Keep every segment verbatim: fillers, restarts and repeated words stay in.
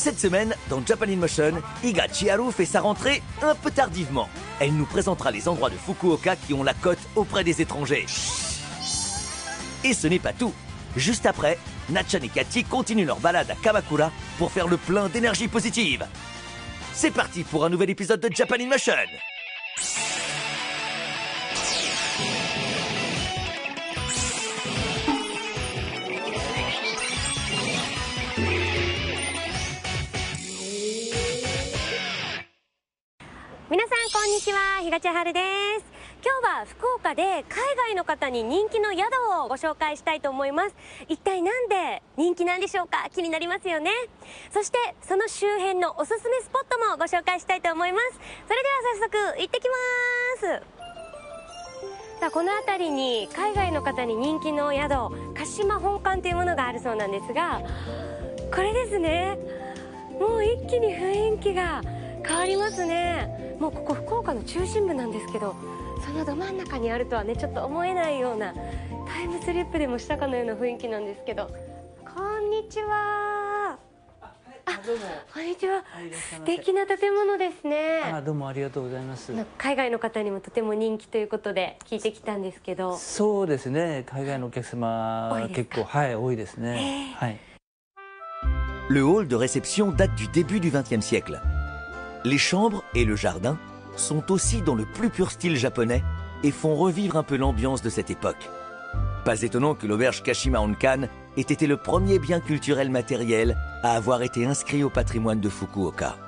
Cette semaine, dans Japan in Motion, Iga Chiharu fait sa rentrée un peu tardivement. Elle nous présentera les endroits de Fukuoka qui ont la cote auprès des étrangers. Et ce n'est pas tout. Juste après, Natchan et Cathy continuent leur balade à Kamakura pour faire le plein d'énergie positive. C'est parti pour un nouvel épisode de Japan in Motion. Minasan, こんにちは、比嘉千春です。今日は福岡で海外の方に人気の宿をご紹介したいと思います。一体なんで人気なんでしょうか、気になりますよね。そしてその周辺のおすすめスポットもご紹介したいと思います。それでは早速行ってきます。さあ、この辺りに海外の方に人気の宿、鹿島本館というものがあるそうなんですが、これですね。もう一気に雰囲気が変わりますね。もうここ福岡の中心部なんですけど、そのど真ん中にあるとはね、ちょっと思えないような、タイムスリップでもしたかのような雰囲気なんですけど。こんにちは。あ、どうも。こんにちは。素敵な建物ですね。 あ、どうもありがとうございます。 海外の方にもとても人気ということで聞いてきたんですけど。 そうですね。海外のお客様結構、はい、多いですね。はい。 Le hall de réception date du début du vingtième siècle. Les chambres et le jardin sont aussi dans le plus pur style japonais et font revivre un peu l'ambiance de cette époque. Pas étonnant que l'auberge Kashima Honkan ait été le premier bien culturel matériel à avoir été inscrit au patrimoine de Fukuoka.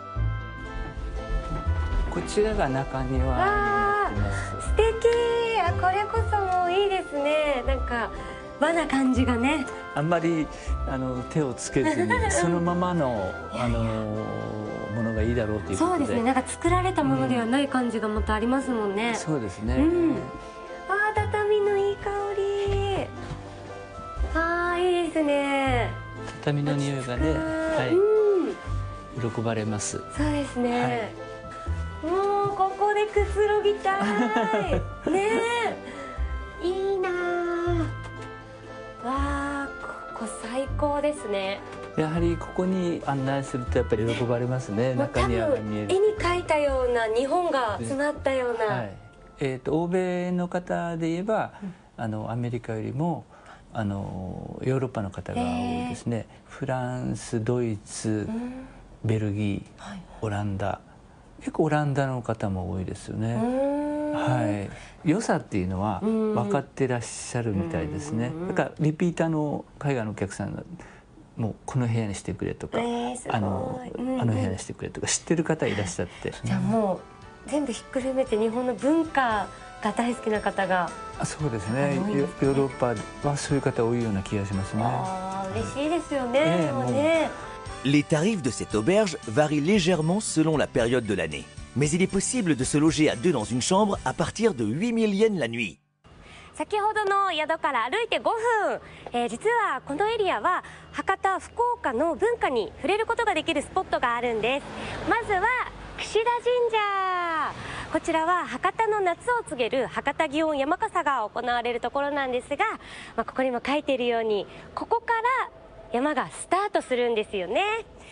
こちらが中庭になってます。 素敵。あ、これこそもういいですね。なんか和な感じがね。 あんまりあの手をつけずにそのままのあのものがいいだろうということで。そうですね。なんか作られたものではない感じがまたありますもんね。うん、そうですね。うん、あ、畳のいい香り。ああ、いいですね。畳の匂いがね、はい、うん、喜ばれます。 そうですね。はい、もうここでくつろぎたい。ねえ、いいなあ。わあ、ここ最高ですね。 やはりここに案内するとやっぱり喜ばれますね。中庭が見える。 絵に描いたような日本が詰まったような。はい、 えっ、ー、と欧米の方で言えば、うん、あのアメリカよりもあのヨーロッパの方が多いですね。フランス、ドイツ、うん、ベルギー、はい、オランダ、結構オランダの方も多いですよね。はい、良さっていうのは分かってらっしゃるみたいですね。だからリピーターの海外のお客さんがもうこの部屋にしてくれとか、えー、あの、うんうん、あの部屋にしてくれとか知ってる方いらっしゃって、 じゃあもう全部ひっくるめて日本の文化が大好きな方が。 あ、そうですね。ヨーロッパはそういう方多いような気がしますね。 あ、嬉しいですよね。えー、もうね。 Les tarifs de cette auberge varient légèrement selon la période de l'année. Mais il est possible de se loger à deux dans une chambre à partir de huit mille yens la nuit. 先ほどの宿から歩いてごふん、えー、実はこのエリアは博多、福岡の文化に触れることができるスポットがあるんです。まずは櫛田神社。こちらは博多の夏を告げる博多祇園山笠が行われるところなんですが、まあ、ここにも書いているようにここから山がスタートするんですよね。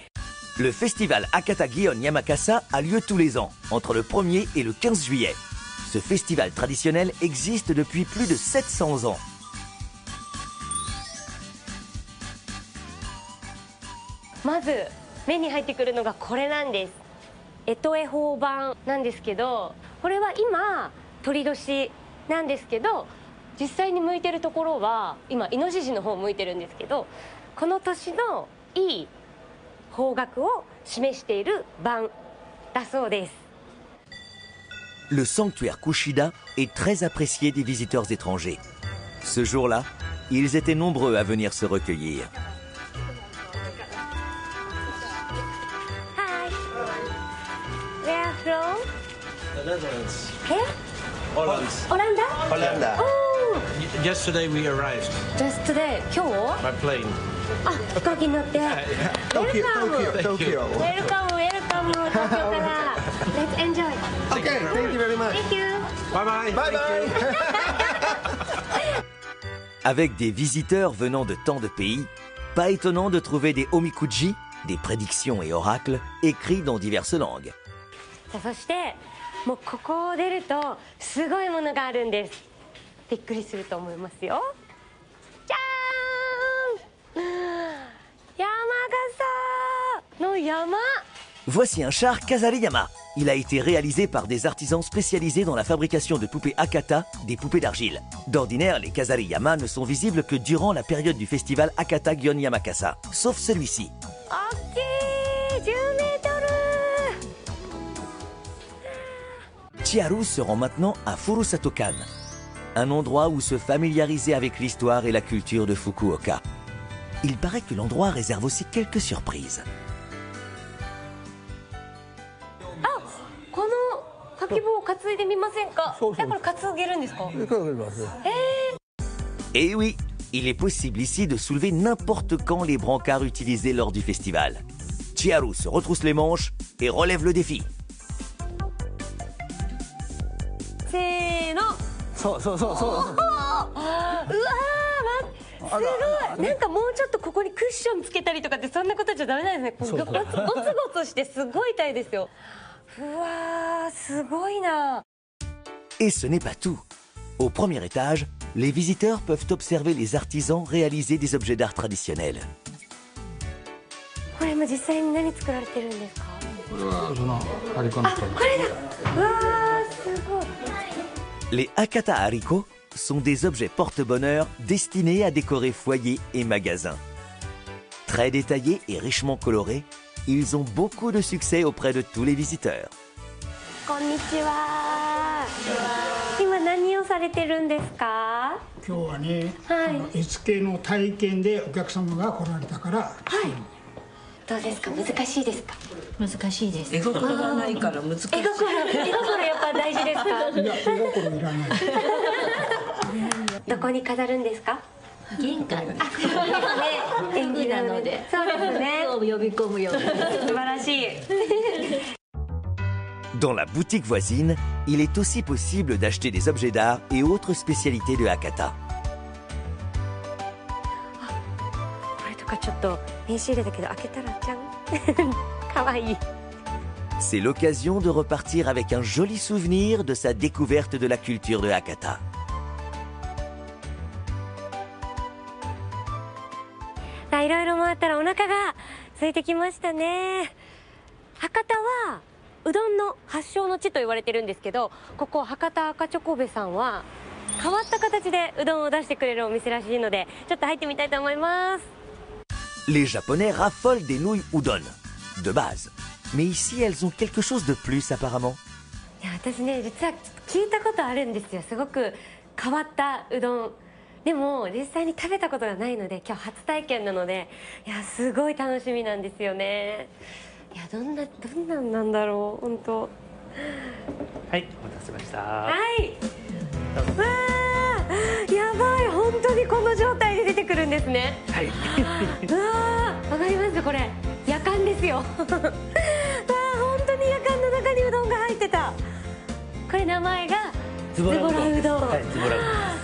Le festival Hakata Gion Yamakasa a lieu tous les ans, entre le premier et le quinze juillet. Ce festival traditionnel existe depuis plus de sept cents ans. まず目に入ってくるのがこれなんです。干支絵法版なんですけど、これは今鳥年なんですけど、実際に向いてるところは今イノシシの方向いてるんですけど、この年のいい方角を示している版だそうです。 Le sanctuaire Kushida est très apprécié des visiteurs étrangers. Ce jour-là, ils étaient nombreux à venir se recueillir. Hi. Where from? The Netherlands. Where? Holland. Holland? Holland. Oh. Yesterday we arrived. Just today. 今日？ By plane. あ、飛行機に乗って。 Tokyo, Welcome. Tokyo. Welcome, welcome. 東京から。Let's enjoy. Okay, thank you very much. Thank you. Bye bye. Bye bye. Avec des visiteurs venant de tant de pays, pas étonnant de trouver des omikuji, des prédictions et oracles écrits dans diverses langues. さあそしてもうここを出るとすごいものがあるんです。びっくりすると思いますよ。じゃーん、山笠の山。 Voici un char Kazariyama. Il a été réalisé par des artisans spécialisés dans la fabrication de poupées Hakata, des poupées d'argile. D'ordinaire, les Kazariyama ne sont visibles que durant la période du festival Hakata Gion Yamakasa, sauf celui-ci. 大きい、じゅうメートル。 Chiharu se rend maintenant à Furusatokan, un endroit où se familiariser avec l'histoire et la culture de Fukuoka. Il paraît que l'endroit réserve aussi quelques surprises. このかき棒を担いでみませんか？ そうそうえ、これ担げるんですか？ Et oui, il est possible ici de soulever n'importe quand les brancards utilisés lors du festival. Chiharu se retrousse les manches et relève le défi. せーの。 そうそうそうそう。 うわー、ま、すごい。なんかもうちょっとここにクッションつけたりとかってそんなことじゃダメなんですね。ゴツゴツゴツしてすごい痛いですよ。うわー、すごいな。 Et ce n'est pas tout. Au premier étage, les visiteurs peuvent observer les artisans réaliser des objets d'art traditionnels. これも実際に何作られてるんですか？ これはそのハリコのあ、これだ。うわー、すごい。 Les Hakata Hariko sont des objets porte-bonheur destinés à décorer foyers et magasins. Très détaillés et richement colorés, ils ont beaucoup de succès auprès de tous les visiteurs. こんにちは。今何をされてるんですか？ 今日はね、 はいあの絵付けの体験でお客様が来られたから、 はい。どうですか？難しいですか？ 難しいです。 絵心がないから難しい。 絵心、絵心やっぱ大事ですか？ いや絵心いらない。 どこに飾るんですか？ 玄関に。 ね、縁起なので。そうですね。 呼び込むように。 素晴らしい。 Dans la boutique voisine, il est aussi possible d'acheter des objets d'art et autres spécialités de Hakata. これとかちょっと名刺入れだけど開けたらじゃん。かわいい。 C'est l'occasion de repartir avec un joli souvenir de sa découverte de la culture de Hakata. さあいろいろ回ったらお腹が空いてきましたね。博多はうどんの発祥の地と言われてるんですけど、ここ博多赤チョコベさんは変わった形でうどんを出してくれるお店らしいので、ちょっと入ってみたいと思います。 Les Japonais raffolent des nouilles udon, de base. Mais ici, elles ont quelque chose de plus apparemment. いや、私ね、実は聞いたことあるんですよ。すごく変わったうどん。でも実際に食べたことがないので、今日初体験なので、いや、すごい楽しみなんですよね。いや、どんなどんなんなんだろう、本当。 はい、お待たせしました。 はい。わあ、やばい、本当にこの状態で出てくるんですね。 はい。 うわあ、わかりますこれ。やかんですよ。わあ、本当にやかんの中にうどんが入ってた。これ名前がズボラうどん。 はい、ズボラうどんです。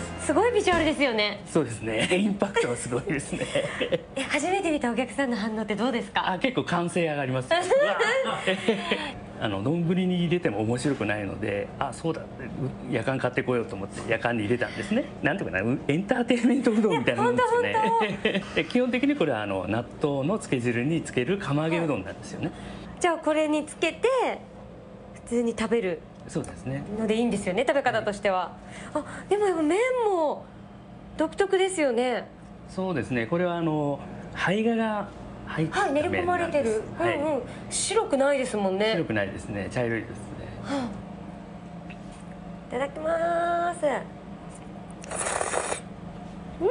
すごいビジュアルですよね。 そうですね。インパクトはすごいですね。 え、初めて見たお客さんの反応ってどうですか？ あ、結構歓声上がります。あの丼に入れても面白くないので、あ、そうだ、夜間買ってこようと思って夜間に入れたんですね。なんていうかな、エンターテインメントうどんみたいなもんですよね。で、基本的にこれはあの納豆のつけ汁につける釜揚げうどんなんですよね。 じゃあこれにつけて普通に食べる。 そうですね。 のでいいんですよね、食べ方としては。あ、でも麺も独特ですよね。 そうですね。これはあの胚芽が入ったはい、練り込まれてる。 はい、 うんうん、白くないですもんね。 白くないですね。茶色いですね。 はあ、いただきます。うん、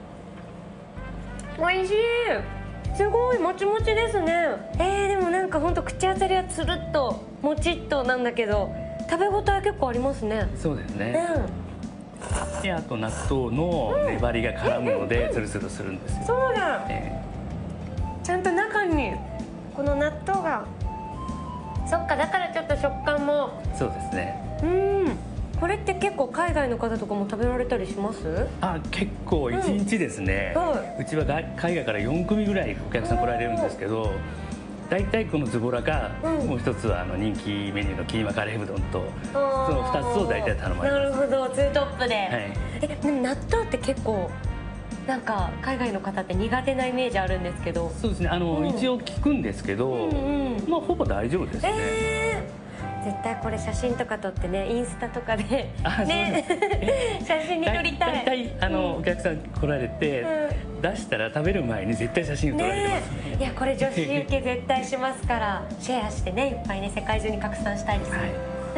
美味しい。すごいもちもちですね。えー、でもなんか本当口当たりはつるっともちっとなんだけど、食べ応え結構ありますね。 そうですね。うん、で、あと納豆の粘りが絡むのでツルツルするんですよ。 そうだ。 えー、ちゃんと中にこの納豆が。そっか、だからちょっと食感も。 そうですね。 うん。 これって結構海外の方とかも食べられたりします？ あ、結構いちにちですね、 うんはうちはが海外からよん組ぐらいお客さん来られるんですけど、大体このズボラか、 うんもう一つはあの人気メニューのキーマカレーうどんと、そのふたつを大体頼まれなます。 るほど、ツートップで、 はい、 えでも納豆って結構なんか海外の方って苦手なイメージあるんですけど。 そうですね、あの、 うん一応聞くんですけど、 うんうんまあほぼ大丈夫ですね。 えー絶対これ写真とか撮ってね、インスタとかであ、 ね写真に撮りたい。 大体あの、お客さん来られて、出したら食べる前に絶対写真を撮られてます。 ねえ、いやこれ女子受け絶対しますからシェアしてね、いっぱいね世界中に拡散したいですね、 はい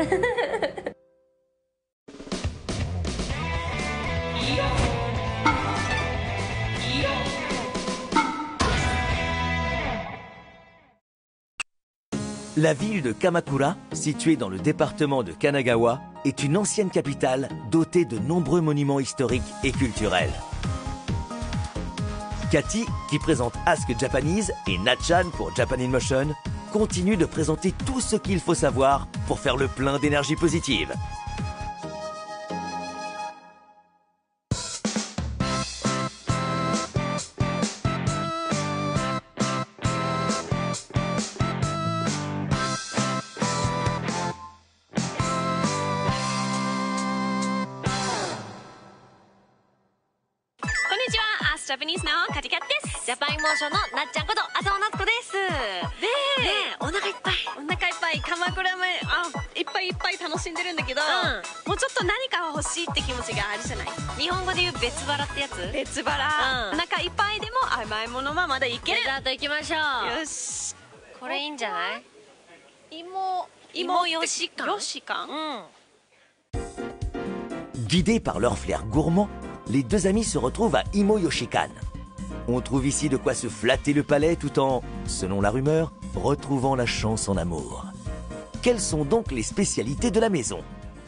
La ville de Kamakura, située dans le département de Kanagawa, est une ancienne capitale dotée de nombreux monuments historiques et culturels. Cathy, qui présente Ask Japanese, et Natchan pour Japan in Motion, continuent de présenter tout ce qu'il faut savoir pour faire le plein d'énergie positive. Japanese のカティキャッです。ジャパンモーションのなっちゃんこと浅尾夏子です。で、ね、お腹いっぱいお腹いっぱい鎌倉もあいっぱいいっぱい楽しんでるんだけど、うん、もうちょっと何か欲しいって気持ちがあるじゃない。日本語で言う別腹ってやつ。別腹、うん、お腹いっぱいでも甘いものはまだいける。 デザート行きましょう。 よし、 これいいんじゃない？ 芋芋よしかん。よしかん、うん。 Guidés par leur flair gourmand, les deux amis se retrouvent à Imo Yoshikan. On trouve ici de quoi se flatter le palais tout en, selon la rumeur, retrouvant la chance en amour. Quelles sont donc les spécialités de la maison?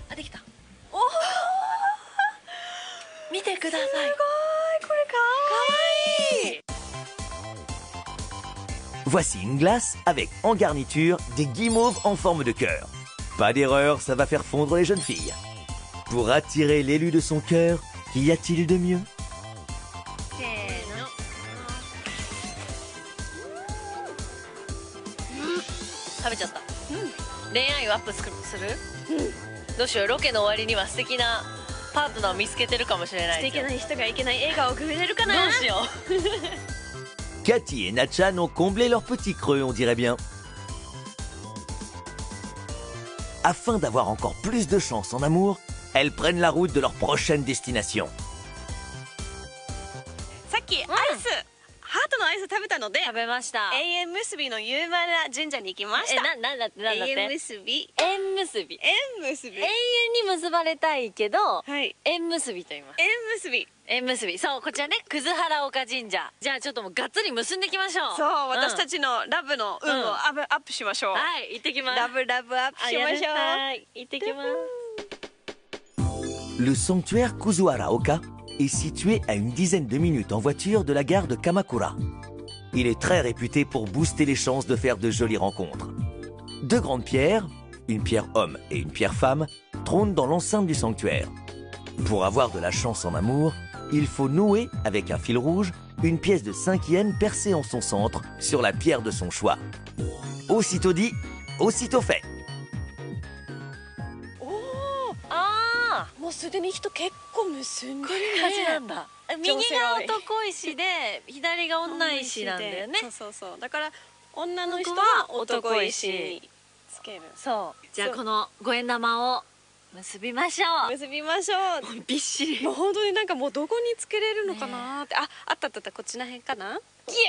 Voici une glace avec en garniture des guimauves en forme de cœur. Pas d'erreur, ça va faire fondre les jeunes filles. Pour attirer l'élu de son cœur, qu'y a-t-il de mieux? 食べちゃった、うん、恋愛をアップする、うん、どうしよう、ロケの終わりには素敵なパートナーを見つけてるかもしれない。 素敵な人がいけない笑顔をくれるかな。 どうしようCathy et Natchan ont comblé leur petit creux, on dirait bien. Afin d'avoir encore plus de chance en amour, elles prennent la route de leur prochaine destination. さっきアイス、ハートのアイス食べたので、 食べました。 永遠結びの有名な神社に行きました。 え、な、なんだって、なんだって。 永遠結び。 縁結び。 縁結び。 永遠に結ばれたいけど、 はい。 縁結びと言います。 縁結び。 縁結び。そう、こちらね、葛原岡神社。じゃあちょっともうがっつり結んでいきましょう。 そう、私たちのラブの運をアップ、アップしましょう。 はい、行ってきます。 ラブラブアップしましょう。 はい、行ってきます。 Le sanctuaire Kuzuhara-oka est situé à une dizaine de minutes en voiture de la gare de Kamakura. Il est très réputé pour booster les chances de faire de jolies rencontres. Deux grandes pierres, une pierre homme et une pierre femme, trônent dans l'enceinte du sanctuaire. Pour avoir de la chance en amour, il faut nouer avec un fil rouge une pièce de cinq yens percée en son centre sur la pierre de son choix. Aussitôt dit, aussitôt fait. もうすでに人結構結んでるね。 感じなんだ。右が男石で左が女石なんだよね。 そうそうそう。だから女の人は男石につける。 そう。じゃあこの五円玉を結びましょう。 結びましょう。 びっしり。 もう本当になんかもうどこにつけれるのかなって。あ、あったあったあった、こっちら辺かな。ギ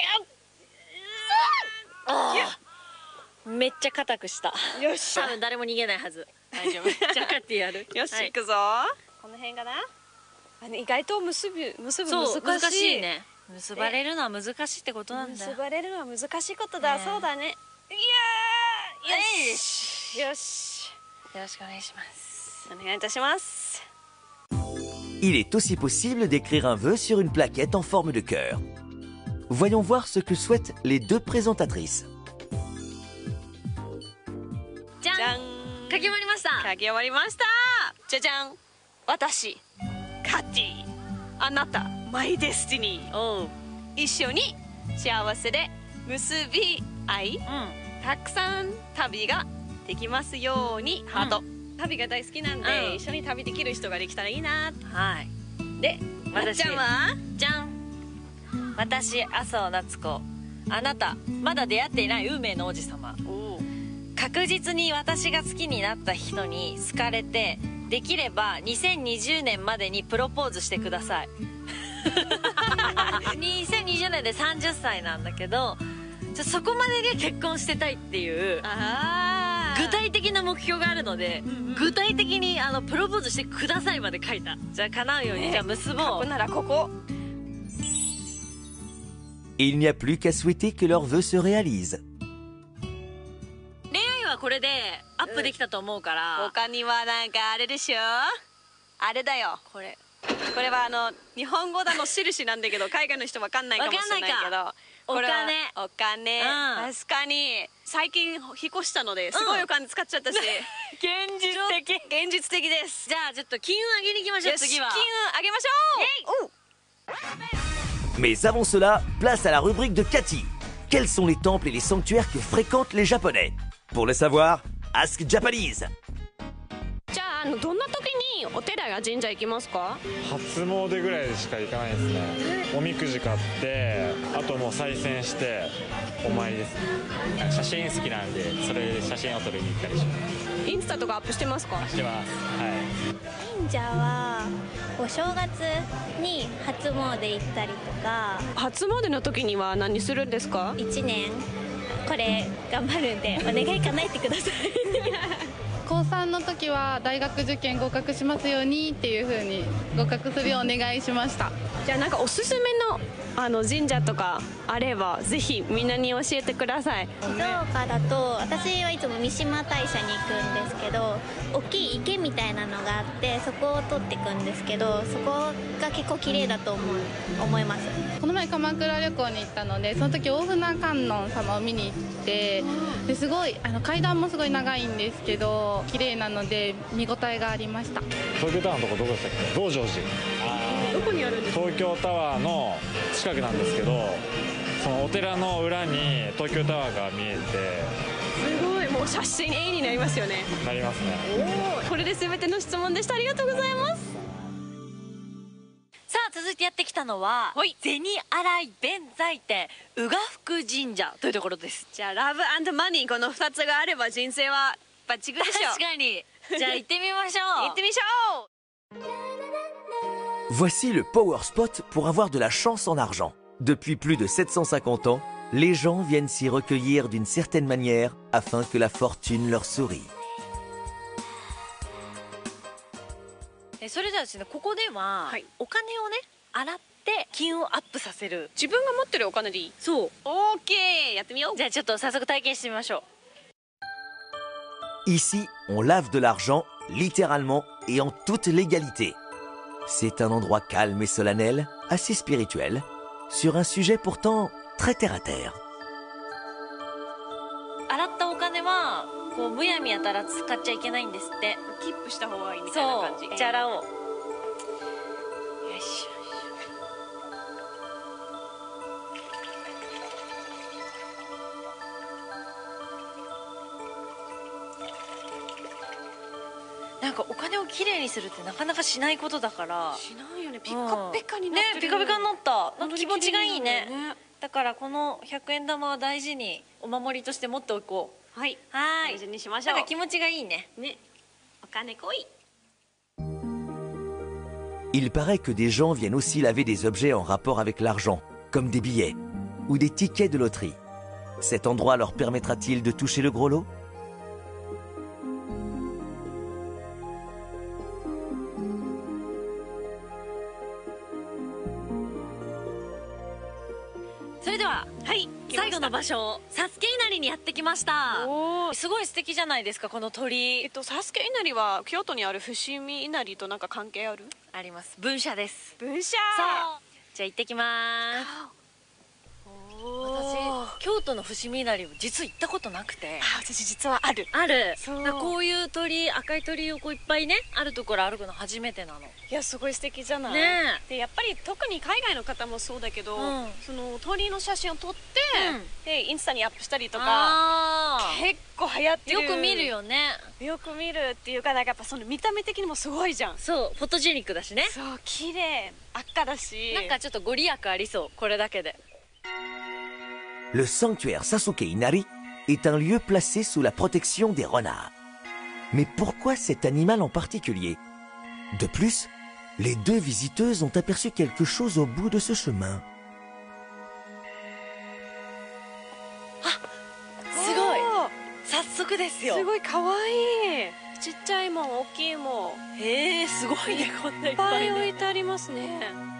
ュッ。めっちゃ硬くした。 よし。 多分誰も逃げないはず。大丈夫。じゃあカッティやる。 よし、行くぞ。この辺かな。あの意外と結ぶ結ぶ難しい。 難しいね。結ばれるのは難しいってことなんだよ。 結ばれるのは難しいことだ。そうだね。いやー、よしよし。 よろしくお願いします。 お願いいたします。 Il est aussi possible d'écrire un vœu sur une plaquette en forme de cœur. Voyons voir ce que souhaitent les deux présentatrices. じゃん。書き終わりました。 書き終わりました。 じゃじゃん、私カティ、あなたマイデスティニー、一緒に幸せで結び合い、たくさん旅ができますように、ハート。旅が大好きなんで、一緒に旅できる人ができたらいいな。はい。で、なっちゃんはじゃん、私麻生夏子、あなたまだ出会っていない運命の王子様。確実に私が好きになった人に好かれて、できればにせんにじゅうねんまでにプロポーズしてください。にせんにじゅうねんでさんじゅっさいなんだけど、ちょそこまでには結婚してたいっていう具体的な目標があるので、具体的にあのプロポーズしてくださいまで書いた。じゃあ叶うように、じゃあ結ぼう。 書くならここ。 Il n'y a plus qu'à souhaiter que leurs vœux se réalisent. 恋愛はこれでアップできたと思うから、 他にはなんかあれでしょ、あれだよ、これこれはあの日本語だの印なんだけど、海外の人わかんないかもしれないけど、これはお金、確かに最近引っ越したのですごいお金使っちゃったし、 現実的現実的です。 じゃあちょっと金運上げに行きましょう。次は金運上げましょう。 Mais avant cela, place à la rubrique de Cathy. Quels sont les temples et les sanctuaires que fréquentent les Japonais? Pour le savoir, Ask Japanese. じゃあ、あのどんな時にお寺や神社行きますか？ 初詣ぐらいしか行かないですね。おみくじ買って、あともう再選してお参りですね。写真好きなんで、それで写真を撮りに行ったりします。 インスタとかアップしてますか？ してます。はい。 神社はお正月に初詣行ったりとか。 初詣の時には何するんですか？ 一年これ頑張るんでお願い叶えてください。 高さんの時は大学受験合格しますようにっていう風に合格するようお願いしました。 じゃあなんかおすすめのあの神社とかあればぜひみんなに教えてください。 静岡だと私はいつも三島大社に行くんですけど、大きい池みたいなのがあってそこを通っていくんですけど、そこが結構綺麗だと思う思います。 この前鎌倉旅行に行ったので、その時大船観音様を見に行って、ですごいあの階段もすごい長いんですけど綺麗なので見応えがありました。 東京タワーのとこどこでしたっけ？道成寺。 どこにあるんですか？ 東京タワーの近くなんですけど、そのお寺の裏に東京タワーが見えて、 すごいもう写真絵になりますよね。 なりますね。 おお、これで全ての質問でした。ありがとうございます。 さあ続いてやってきたのは銭洗弁財天宇賀福神社というところです。 じゃあラブ&マニー、このふたつがあれば人生はバッチグでしょ。 確かに。じゃあ行ってみましょう。 行ってみましょう。 Voici le power spot pour avoir de la chance en argent. Depuis plus de sept cent cinquante ans, les gens viennent s'y recueillir d'une certaine manière afin que la fortune leur sourie. それじゃあですね、ここではお金をね洗って金運をアップさせる。 自分が持ってるお金でいい？ そう。 オーケー、やってみよう。 じゃあちょっと早速体験してみましょう。Ici, on lave de l'argent, littéralement et en toute légalité. C'est un endroit calme et solennel, assez spirituel, sur un sujet pourtant très terre à terre. 洗ったお金はこうむやみやたら使っちゃいけないんですって。 キープした方がいいみたいな感じ。 そう、じゃあ洗おう。よいしょ。なんかお金をきれいにするってなかなかしないことだから。 しないよね。ピカピカになってる。 ね、ピカピカになった。なんか気持ちがいいね。だからこのひゃくえん玉は大事にお守りとして持っておこう。 はい。 はい。 大事にしましょう。 なんか気持ちがいいね。 ね。お金来い。 Il paraît que des gens viennent aussi laver des objets en rapport avec l'argent, comme des billets ou des tickets de loterie. Cet endroit leur permettra-t-il de toucher le gros lot? それでは、はい、最後の場所、サスケ稲荷にやってきました。すごい素敵じゃないですか、この鳥。 えっとサスケ稲荷は京都にある伏見稲荷となんか関係ある？ あります。分社です。 分社。 そう。じゃあ行ってきます。 お私京都の伏見稲荷実は行ったことなくて。 あ、私実はある。 ある。 そうだからこういう鳥、赤い鳥をこういっぱいねあるところ歩くの初めてなの。 いや、すごい素敵じゃない。 ねえ。 でやっぱり特に海外の方もそうだけど、 うんその鳥の写真を撮って、 うんでインスタにアップしたりとかあー結構流行ってる。 よく見るよね。 よく見るっていうか、なんかやっぱその見た目的にもすごいじゃん。 そう、フォトジェニックだしね。 そう、綺麗、赤だし、 なんかちょっとご利益ありそう、これだけで。 Le sanctuaire Sasuke Inari est un lieu placé sous la protection des renards. Mais pourquoi cet animal en particulier? De plus, les deux visiteuses ont aperçu quelque chose au bout de ce chemin. すごい。早速ですよ。 すごい可愛い。ちっちゃいもん、大きいもん。 へえ、すごいね、こんないっいっぱぱいね。 い置いてありますね。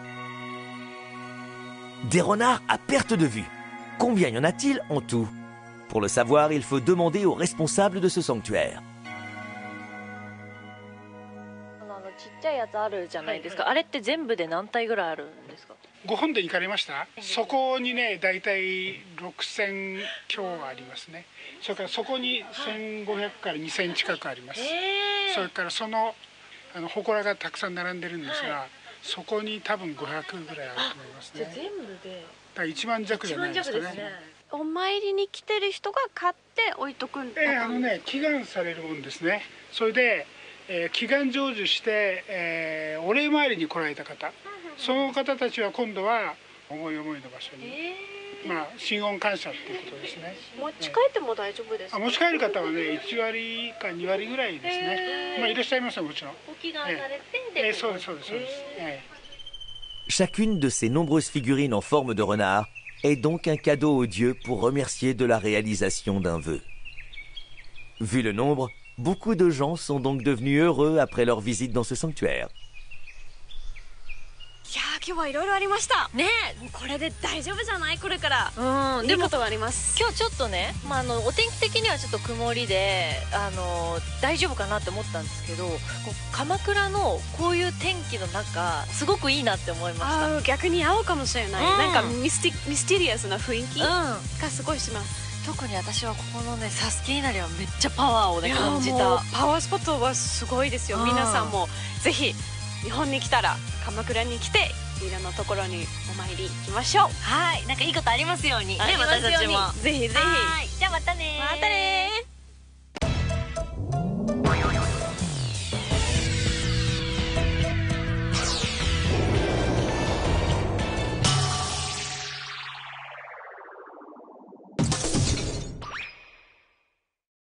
Des renards à perte de vue. Combien y en a-t-il en tout? Pour le savoir, il faut demander aux responsables de ce sanctuaire. あのちっちゃいやつあるじゃないですか。あれって全部で何体ぐらいあるんですか？ ご本殿行かれました？そこにね、だいたいろくせん強ありますね。それからそこにせんごひゃくからにせん近くあります。それからそのあの祠がたくさん並んでるんですが、そこに多分ごひゃくぐらいあると思いますね。 じゃあ全部でだからいちまん弱じゃないですかね。 お参りに来てる人が買って置いとくんだ。 えー、あのね、祈願されるもんですね。それで、えー、祈願成就して、えー、お礼参りに来られた方、その方たちは今度は思い思いの場所に、えー、まあ心恩感謝っていうことですね。 持ち帰っても大丈夫ですか？ あ、持ち帰る方はね、いち割かに割ぐらいですね。まあいらっしゃいますよ、もちろん。 お祈願されて、 えーえー、そうですそうですそうです。えー Chacune de ces nombreuses figurines en forme de renard est donc un cadeau aux dieux pour remercier de la réalisation d'un vœu. Vu le nombre, beaucoup de gens sont donc devenus heureux après leur visite dans ce sanctuaire. いやー、今日はいろいろありましたね。 もうこれで大丈夫じゃない？これからうん、 いいことがあります。 今日ちょっとね、まあ、あのお天気的にはちょっと曇りであの大丈夫かなって思ったんですけど、こう鎌倉のこういう天気の中すごくいいなって思いました。 あ、逆に合うかもしれない、 うん、 なんかミスティ、ミステリアスな雰囲気がうん、 すごいします。 特に私はここのねサスケ稲荷はめっちゃパワーをね感じた。 パワースポットはすごいですよ。皆さんもぜひ日本に来たら鎌倉に来ていろんなところにお参り行きましょう。 はい、なんかいいことありますように。 ありますように。 私たちもぜひぜひ。 はい、じゃあまたね。 またね。